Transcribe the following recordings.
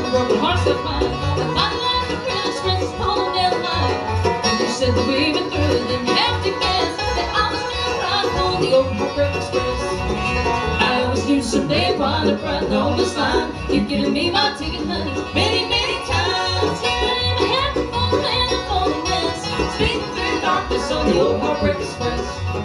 broken hearts that mine. And my life of real express is pulling down the line. You said that we were through, then you have to guess that I was still riding on the old Heartbreak Express. I always knew someday I'd wind up riding on this line. You've given me my ticket, honey, many, many times. Here in my head, falling and I'm falling less. Speeding through the darkness on the old Heartbreak Express.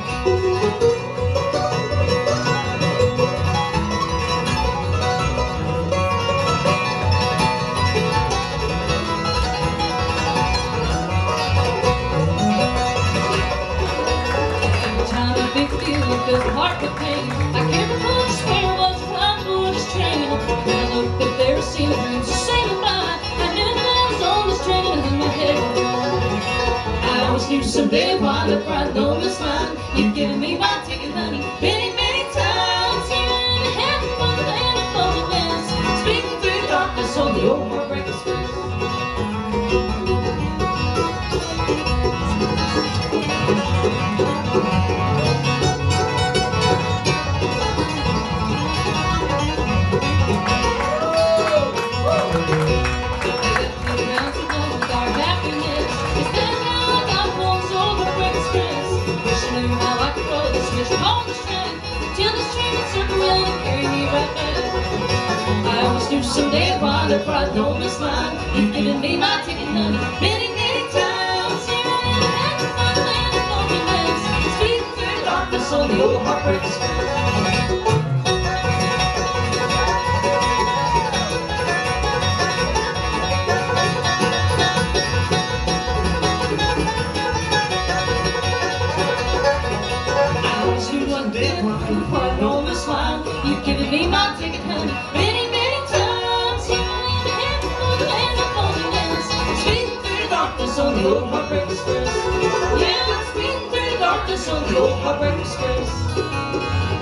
Filled with heart with pain, I can't remember just where I was flying for this train. When I looked up there, I seen the dreams sailing by. I knew that I was on this train and in my head was gone. I always knew someday I'd wind up riding on this line. You've given me my ticket, honey, many, many times. Here in the heaven for the land of loneliness, speeding through the darkness on the old Heartbreak Express. On this train, till this train would circle around and carry me right back. I always knew someday I'd wind up riding on this line. You've given me my ticket, honey, many, many times. Here in the heaven for the land of loneliness, speeding through the darkness on the old Heartbreak Express. Riding on this line, you've given me my ticket, honey, many, many times. Here in the heaven for the land of loneliness, speeding through the darkness on the old Heartbreak Express. Yeah, speeding through the darkness on the old Heartbreak Express.